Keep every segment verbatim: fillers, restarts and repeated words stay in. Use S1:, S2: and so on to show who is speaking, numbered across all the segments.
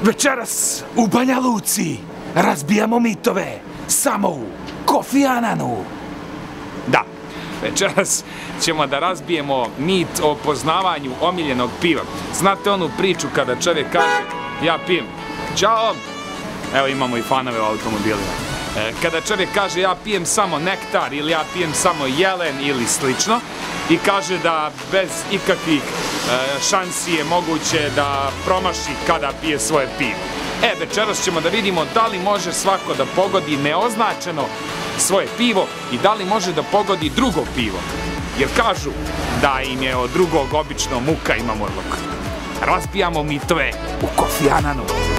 S1: Večeras u Banja Luci razbijamo mitove samo u Kofi Annanu. Da, večeras ćemo da razbijemo mit o poznavanju omiljenog piva. Znate onu priču kada čovjek kaže ja pijem, ćao, evo imamo i fanove u automobilima. Kada čovjek kaže ja pijem samo nektar ili ja pijem samo jelen ili slično i kaže da bez ikakvih šansi je moguće da promaši kada pije svoje pivo. E, večeras ćemo da vidimo da li može svako da pogodi neoznačeno svoje pivo i da li može da pogodi drugo pivo. Jer kažu da im je od drugog obično muka ima murluk. Razbijamo mitove u Kofi Annanu.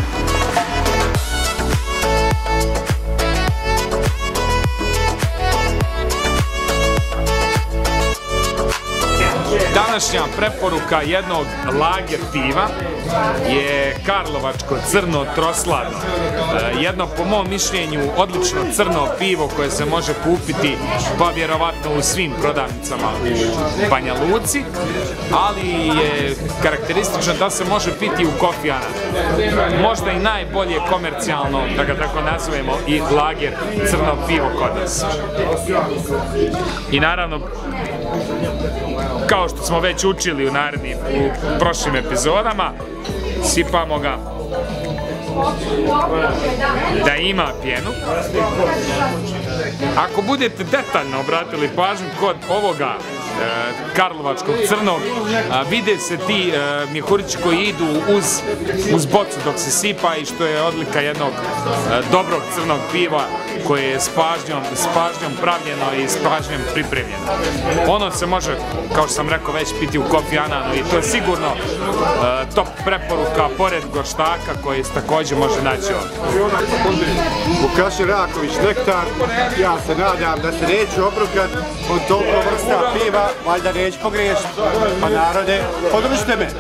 S1: Današnja preporuka jednog lager piva je karlovačko crno troslavno. Jedno, po mom mišljenju, odlično crno pivo koje se može kupiti pa vjerovatno u svim prodavnicama u Banja Luci, ali je karakteristično da se može piti u Kofi Annanu. Možda i najbolje komercijalno, da ga tako nazovemo, i lager crno pivo kod nas. I naravno, kao što smo već učili u narednim, u prošlim epizodama, sipamo ga da ima pjenu. Ako budete detaljno obratili pažnju kod ovoga e, karlovačkog crnog, a, vide se ti e, mjehurići koji idu uz, uz bocu dok se sipa i što je odlika jednog e, dobrog crnog piva koje je s pažnjom, s pažnjom pravljeno i s pažnjom pripremljeno. Ono se može, kao što sam rekao, već piti u Kofi Annanu i to je sigurno e, top preporuka pored gorštaka koji se također može naći ovdje.
S2: Vukašin Raković nektar, ja se nadam da se neću obrukat od toliko vrsta piva, valjda neću pogriješiti. Pa narode, podržite me!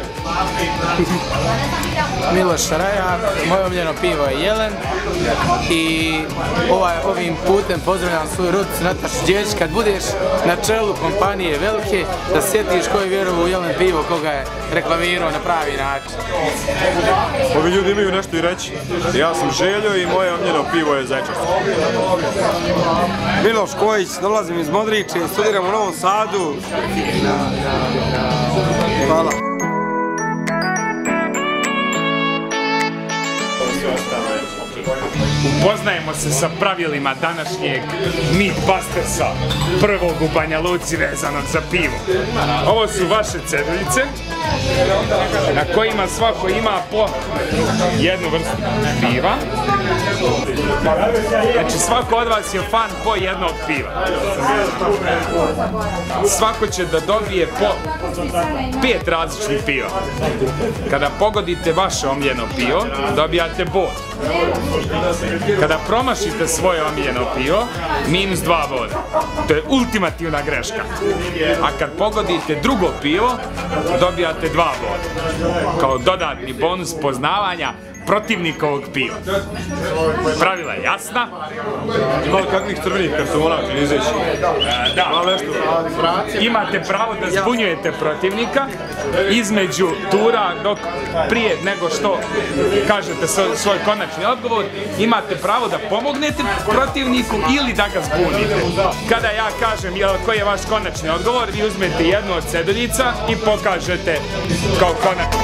S3: Miloš Raja, moje omiljeno pivo je jelen i ovaj, ovim putem pozdravljam svoju rodicu Natašu Đeđić. Kad budeš na čelu kompanije velike, da sjetiš koji vjeruje u jelen pivo koga je reklamirao na pravi način.
S2: Ovi ljudi imaju nešto i reći. Ja sam Željo i moje omiljeno pivo je Zečarsko.
S4: Miloš Kojić, dolazim iz Modriče, studiram u Novom Sadu. Hvala.
S1: Upoznajemo se sa pravilima današnjeg Meatbustersa, prvog u Banja Luci vezanog za pivo. Ovo su vaše ceduljice, na kojima svako ima po jednu vrstu piva. Znači svako od vas je fan po jednog piva. Svako će da dobije po pet različnih piva. Kada pogodite vaše omiljeno pivo, dobijate bod. Kada promašite svoje omiljeno pivo, minus dva boda. To je ultimativna greška. A kad pogodite drugo pivo, dobijate dva boda. Kao dodatni bonus poznavanja protivnikovog piva. Pravila je jasna.
S2: Ima li kakvih crvenih kartona, ili izeći?
S1: Da. Imate pravo da zbunjujete protivnika između tura, dok prije nego što kažete svoj konačni odgovor, imate pravo da pomognete protivniku ili da ga zbunite. Kada ja kažem koji je vaš konačni odgovor, vi uzmete jednu od ceduljica i pokažete kao konačni.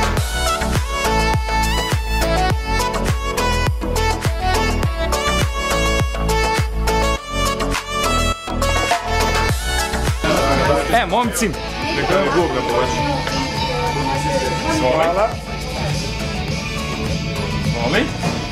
S1: E, momci,
S2: neka mi Bog da poveći.
S1: Hvala. Molim.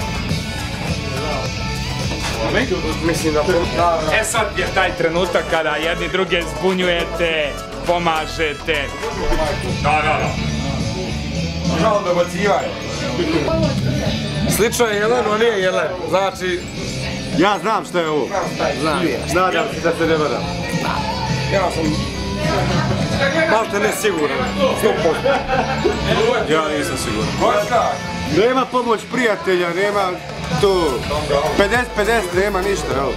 S4: Mislim da...
S1: E sad je taj trenutak kada jedni druge zbunjujete, pomažete. Da, da, da.
S4: Malo dobacivaj. Slično je jelen, on nije jelen. Znači...
S2: Ja znam što je ovo.
S4: Znam.
S2: Nadam se da se ne varam.
S4: Ja sam... malte ne siguran. sto posto.
S2: Ja nisam siguran. Nema pomoć prijatelja, nema tu pedeset pedeset, nema ništa, evo.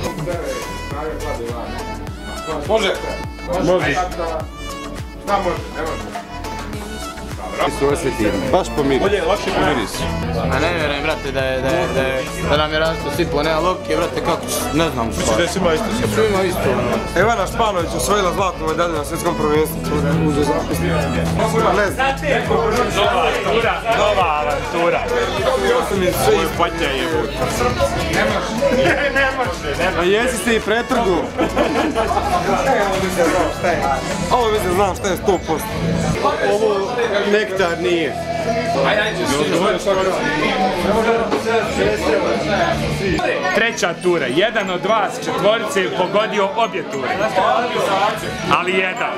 S4: Može?
S2: Može.
S4: Šta može? Ne može.
S2: Se osjeti, baš po miris.
S4: Bolje, lakše po miris.
S3: A ne vjerujem, brate, da je, da je, da je, da nam je različno sipo, nema logike, brate, kako ću, ne znam što.
S4: Mislim da je svima isto.
S3: Svima isto.
S4: Ivana Španović osvojila zlatnu medalju na svjetskom prvenstvu. Uđe zapisnik. Ne znam.
S1: Nova avantura, nova avantura.
S4: Ja sam iz sve iz
S1: Patnja je bud. Ne može, ne može.
S2: A jesi se i pretrgu?
S4: Ovo mislim znam šta je sto posto.
S2: Ovo nektar nije.
S1: Treća tura, jedan od vas četvorice je pogodio obje ture. Ali jedan.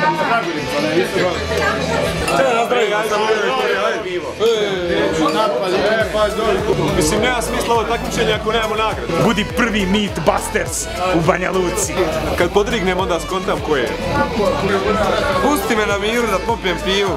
S2: Mislim, nema smisla ovo takmičenje ako nemamo nagradu.
S1: Budi prvi Meatbusters u Banja Luci.
S2: Kad podrignem, onda skontam ko je.
S4: Pusti me na miru da popijem pivu.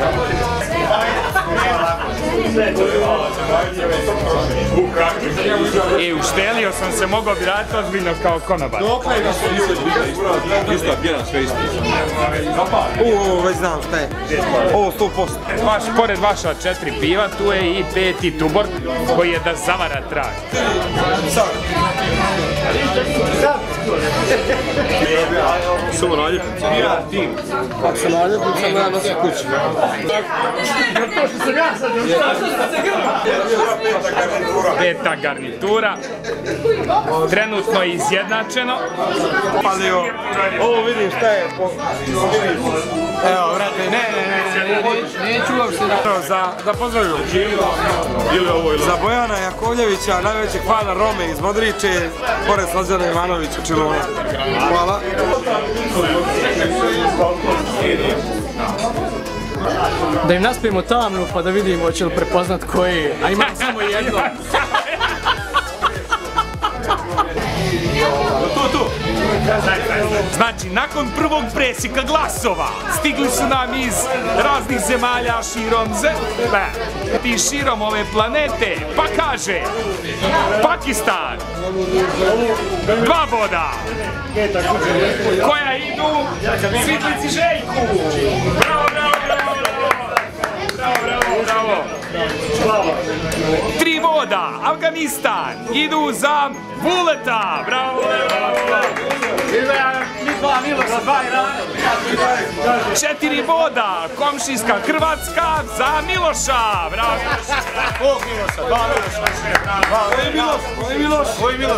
S1: E, uštelio sam se, mogao bi raditi ozbiljno kao konobar.
S2: Isto, jedan sve isto.
S4: Ovo već znam šta je. Ovo sto posto.
S1: Vaš, pored vaša četiri piva, tu je i peti Tuborg, koji je da zavara trag.
S2: Samo naljepnica.
S4: Ako se naljepnica, nema nosi kući.
S1: Peta garnitura. Trenutno je izjednačeno.
S4: Palio. Ovo vidim šta je.
S3: Evo, brate, ne, ne, ne, ne, neću uopšte da...
S1: Za, da pozdravim.
S4: Za Bojana Jakovljevića, najvećeg fana Rome iz Modriče, pored Slađana Ivanovića Čilona. Hvala.
S5: Da im naspijemo tamnu pa da vidimo hoće li prepoznat koji je, a imam samo jedno.
S1: Znači, nakon prvog presjeka glasova stigli su nam iz raznih zemalja širom zemlje i širom ove planete, pa kaže Pakistan dva boda koja idu Svitlici Željku. Bravo, bravo, bravo, bravo, bravo, bravo, bravo. Tri boda, Afganistan, idu za Vuleta. Bravo, bravo, bravo. Četiri boda, komšijska Hrvatska za Miloša. Bravo, Miloša. Bog Miloša, dva Miloša.
S4: Koji Miloš? Koji Miloš? Koji Miloš?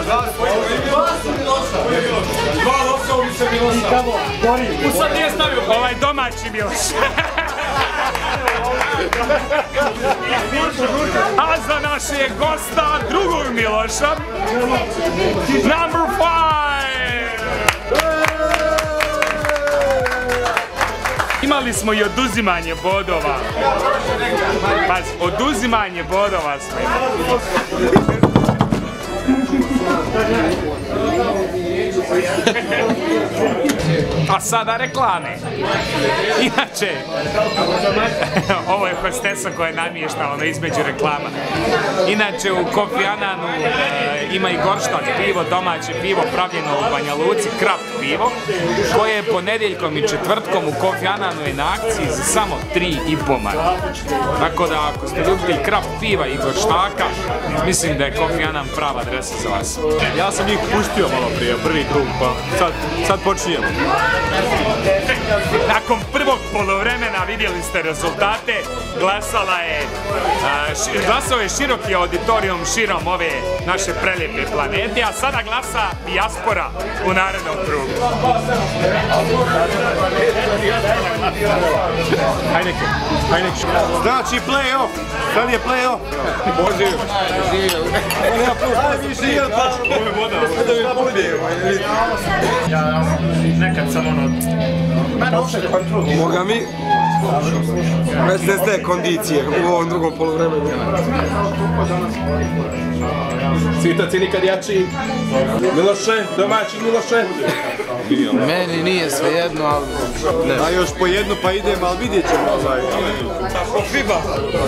S4: Dva Lopsovića Miloša.
S1: Usad nije stavio ovaj domaći Miloš. A za našeg gosta, drugog Miloša, number five! Imali smo i oduzimanje bodova. Pazi, oduzimanje bodova smo imali. A sada reklame. Inače, ovo je hostesa koja je namještala ono između reklama. Inače, u Kofi Ananu e, ima i Gorštak pivo, domaće pivo pravljeno u Banja Luci, kraft pivo, koje je ponedeljkom i četvrtkom u Kofi Ananu je na akciji za samo tri i po marke. Tako da, ako ste ljubitelj kraft piva i Gorštaka, mislim da je Kofi Anan prava adresa za vas.
S2: Ja sam njih pustio malo prije, prvi krug, pa sad, sad počinjemo.
S1: Nakon prvog polovremena vidjeli ste rezultate, glasala je, uh, glasao je široki auditorijum širom ove naše prelijepe planete, a sada glasa dijaspora u narednom krugu.
S2: Hajneke, Hajneke. Znači play-off, sad je play-off. Poziv.
S1: Ja nekad sam ono...
S4: Boga mi, već ne ste kondicije u ovom drugom poluvremenu.
S2: Cvitac je nikad jači. Miloše, domaći Miloše.
S3: Meni nije svejedno, ali...
S2: A još po jednu pa idem, ali vidjet ćemo.
S4: Fiba!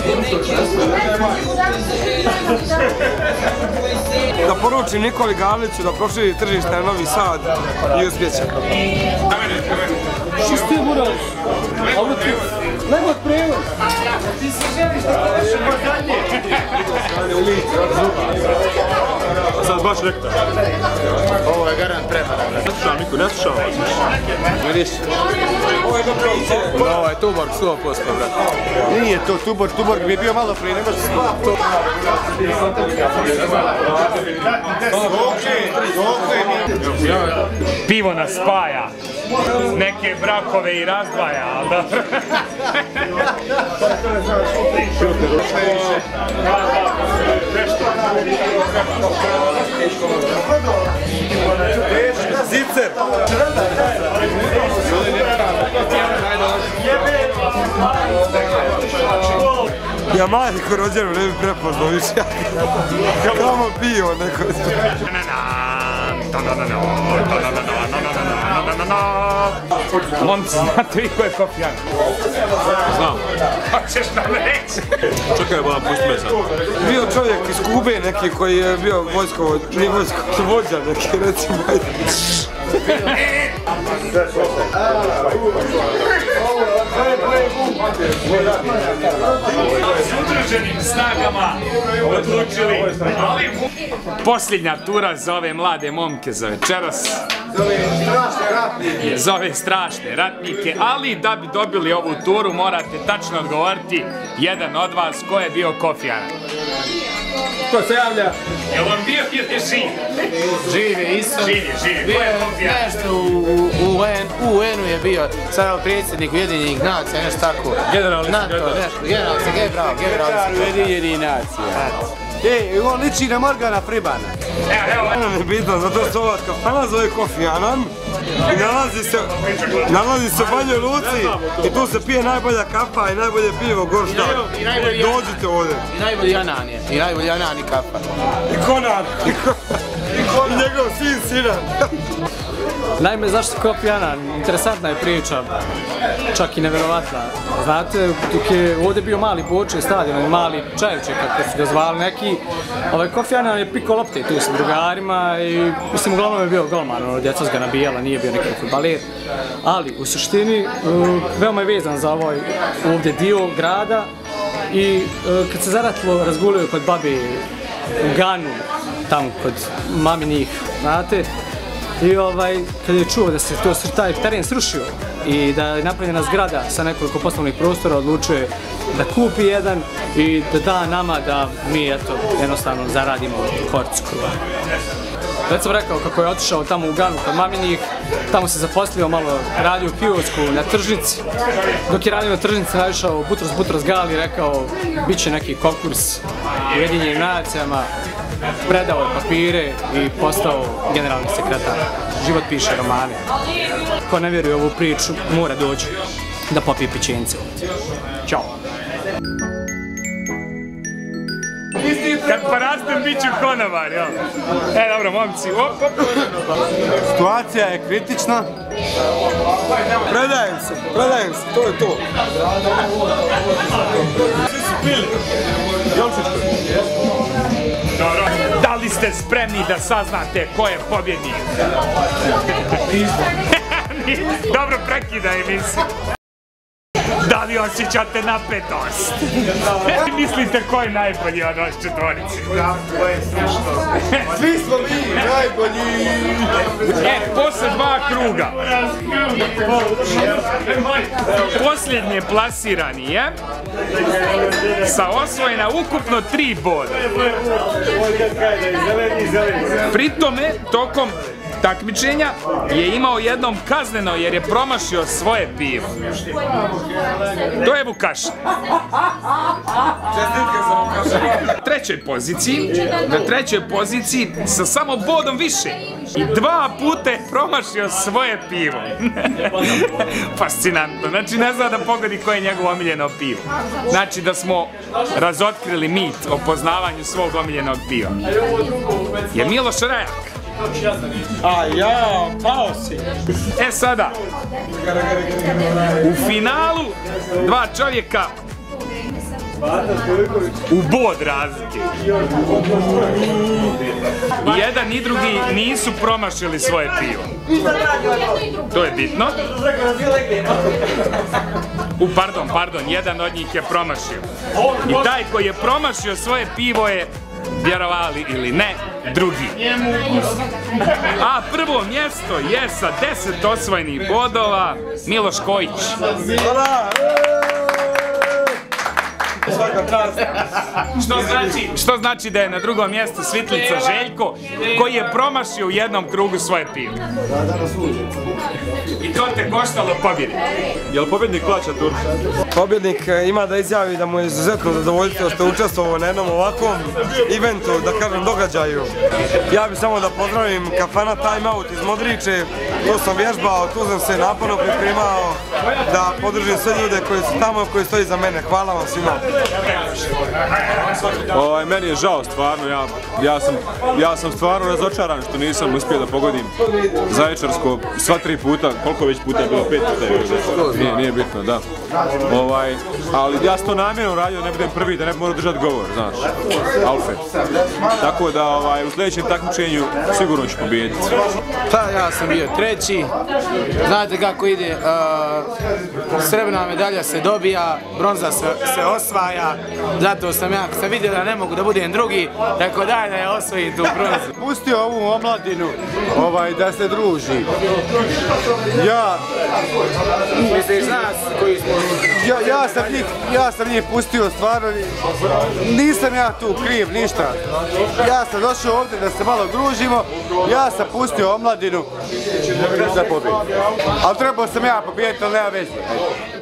S4: Da poručim Nikoli Gavliću da proširi tržište na Novi Sad i uspjeće.
S5: Šisti je buraz. Ovo ti... Nego prevod. Ti se želiš da površimo zadnje.
S2: Sad baš nektar.
S3: Ovo je garant prevara.
S2: Ne slušam niko, ne slušam vas. Vidiš?
S3: Ovo je Tuborg sto posto, brate.
S2: Nije to Tuborg, Tuborg bi je bio malo prije, nemaš sva.
S1: Pivo nas spaja. Neke brakove i razdvaja, ali dobro.
S4: Zicer! Ja majku rođenu ne bi prepoznao više. Kamo pio neko.
S1: Momci, znate vi ko je Kofi Annan?
S2: Znam.
S1: Hoćeš nam reći?
S2: Čekaj, bala, pusti me sad.
S4: Bio čovjek iz Kube neki koji je bio vojsko, nije vojsko, vođa neki, recimo.
S1: S udruženim snagama odlučili. Posljednja tura za ove mlade momke za večeras. Za ove strašne ratnike, ali da bi dobili ovu turu morate tačno odgovoriti jedan od vas ko je bio Kofi Annan.
S5: Ko se javlja?
S1: Jel on bio ili je živ?
S3: Živi isto.
S1: Živi, živi. Ko je Kofi Annan?
S3: Nešto u U N-u je bio, sad predsjednik Ujedinjenih nacija, nešto tako.
S2: Generalni sekretar.
S3: NATO, nešto, generalni sekretar, bravo, generalni sekretar Ujedinjenih nacija.
S2: Ej, on liči na Morgana Freemana.
S4: Annan je bitno, zato što ova kafana zove Kofi Annan i nalazi se, nalazi se u Banjoj Luci i tu se pije najbolja kafa i najbolje pivo Goršta. Dođite ovdje.
S3: I najbolji Anan je, i najbolji Anan i kafa.
S4: I Konan, i Konan, i njegov sin Sinan.
S5: Naime, zašto Kofi Annan? Interesantna je priča, čak i nevjerovatna. Znate, dok je ovdje bio mali Boče stadion, mali Čajevček, kako su ga zvali neki, ovaj Kofi Annan je pikao lopte tu s drugarima i, mislim, uglavnom je bio golman, djeca su ga nabijala, nije bio neki fudbaler. Ali, u suštini, veoma je vezan za ovaj ovdje dio grada i kad se zaratilo, razgulio kod babi u Ganu, tamo kod maminih, znate, i ovaj, kad je čuo da se to, taj teren srušio i da je napravljena zgrada sa nekoliko poslovnih prostora, odlučuje da kupi jedan i da da nama da mi, eto, jednostavno zaradimo koricu kruha. Već sam rekao kako je otišao tamo u Ganu kod maminih, tamo se zaposlio malo, radio u kiosku na tržnici. Dok je radio na tržnici, naišao Butros Butros Gali i rekao bit će neki konkurs u Ujedinjenim nacijama, predao je papire i postao generalni sekretar. Život piše romane. Ko ne vjeruje u ovu priču, mora doći da popije pićence. Ćao!
S1: Kad porastem bit ću konobar, jel? E, dobro, momci, op, op.
S2: Situacija je kritična.
S4: Predajem se, predajem se, to je to. Svi su pili.
S1: Dobro. Da li ste spremni da saznate ko je pobjednik? Dobro, prekidaj emisiju. Da li osjećate napetost? Mislite ko je najbolji od vas četvorice?
S2: Svi smo mi najbolji!
S1: E, posle dva kruga. Posljednje plasirani je sa osvojena ukupno tri boda. Pri tome, tokom takmičenja je imao jednom kazneno jer je promašio svoje pivo. To je Vukašin. Na trećoj poziciji, na trećoj poziciji sa samo bodom više i dva puta je promašio svoje pivo. Fascinantno. Znači ne zna da pogodi koje je njegovo omiljeno pivo. Znači da smo razotkrili mit o poznavanju svog omiljenog piva. Je Miloš Rajak.
S4: A ja, pao si.
S1: E sada, u finalu dva čovjeka U bod razlike. I jedan i drugi nisu promašili svoje pivo. To je bitno. U, pardon, pardon, jedan od njih je promašio. I taj koji je promašio svoje pivo je, vjerovali ili ne, drugi. A prvo mjesto je sa deset osvojenih bodova Miloš Kojić. Što znači, što znači da je na drugom mjestu Svitlica Željko, koji je promašio u jednom krugu svoje pivo. I to te koštalo pobjedi.
S4: Jel pobjednik plaća tur? Pobjednik ima da izjavi da mu je izuzetno zadovoljstvo što je učestvovao na jednom ovakvom eventu, da kažem događaju. Ja bih samo da pozdravim kafana Time Out iz Modriče. Tu sam vježbao, tu sam se naporno pripremao da podržim sve ljude koji su tamo, koji stoji za mene. Hvala vam svima.
S6: Ovaj, meni je žao stvarno, ja, ja, sam, ja sam stvarno razočaran što nisam uspio da pogodim Zaječarsko sva tri puta, koliko već puta je bilo, pet puta je bilo, nije, nije bitno, da. Ovaj, ali ja sam to namjerno radio, ne budem prvi, da ne bi morao držati govor, znaš, Alfe. Tako da ovaj, u sljedećem takmičenju sigurno ću pobijediti.
S3: Pa ja sam bio treći, znate kako ide, uh, srebrna medalja se dobija, bronza se, se osvaja, zato sam ja, kad sam vidio da ne mogu da budem drugi, tako daj da je osvojim tu bronzu.
S2: Pustio ovu omladinu ovaj, da se druži. Ja...
S3: Misliš nas koji smo...
S2: Ja, ja, sam njih, ja sam njih pustio stvarno, nisam ja tu kriv, ništa. Ja sam došao ovdje da se malo družimo, ja sam pustio omladinu za pobjedu. Ali trebao sam ja pobijediti, ali nema veze.